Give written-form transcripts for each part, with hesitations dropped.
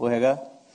ਉਹ ਹੈਗਾ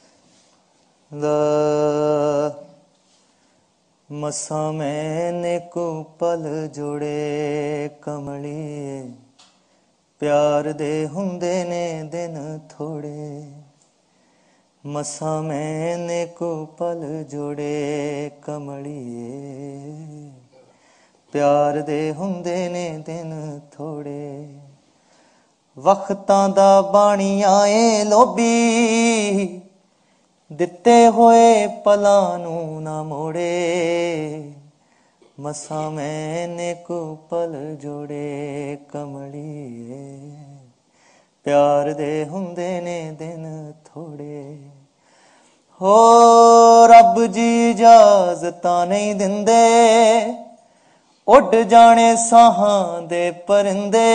ਮਸਾਂ ਮੈਨੇ ਕੋ ਪਲ ਜੋੜੇ ਕਮਲੀਏ, ਪਿਆਰ ਦੇ ਹੁੰਦੇ ਨੇ ਦਿਨ ਥੋੜੇ। ਮਸਾਂ ਮੈਨੇ ਕੋ ਪਲ ਜੋੜੇ ਕਮਲੀਏ, ਪਿਆਰ ਦੇ ਹੁੰਦੇ ਨੇ ਦਿਨ ਥੋੜੇ। ਵਕਤਾਂ ਦਾ ਬਾਣੀਆਂ ਏ ਲੋਭੀ, ਦਿੱਤੇ ਹੋਏ ਪਲਾਂ ਨੂੰ ਨਾ ਮੋੜੇ। ਮਸਾਂ ਮੈਨੇ ਕੋ ਪਲ ਜੋੜੇ ਕਮਲੀਏ, ਪਿਆਰ ਦੇ ਹੁੰਦੇ ਨੇ ਦਿਨ ਥੋੜੇ। ਹੋ ਰੱਬ ਜੀ ਇਜਾਜ਼ਤਾਂ ਨਹੀਂ ਦਿੰਦੇ, ਉੱਡ ਜਾਣੇ ਸਾਹਾਂ ਦੇ ਪਰਿੰਦੇ।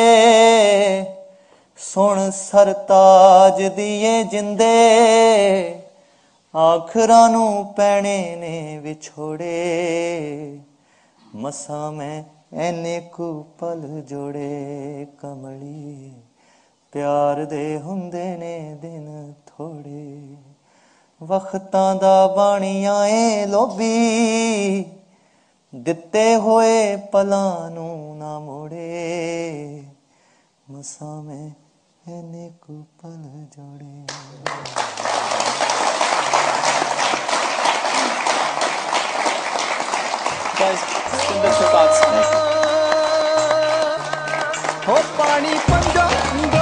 ਸੁਣ ਸਰਤਾਜ ਦੀਏ ਜਿੰਦੇ, ਆਖਰਾਂ ਨੂੰ ਪੈਣੇ ਨੇ ਵਿਛੋੜੇ। ਮਸਾਂ ਮੈਂ ਐਨੇ ਕੁ ਪਲ ਜੋੜੇ ਕਮਲੀ, ਪਿਆਰ ਦੇ ਹੁੰਦੇ ਨੇ ਦਿਨ ਥੋੜੇ। ਵਕਤਾਂ ਦਾ ਬਾਣੀਆਂ ਏ ਲੋਭੀ, ਦਿੱਤੇ ਹੋਏ ਪਲਾਂ ਨੂੰ ਨਾ ਮੋੜੇ। ਮਸਾਂ ਮੈਂ ਐਨੇ ਕੁ ਪਲ ਜੋੜੇ। हो पानी पंजा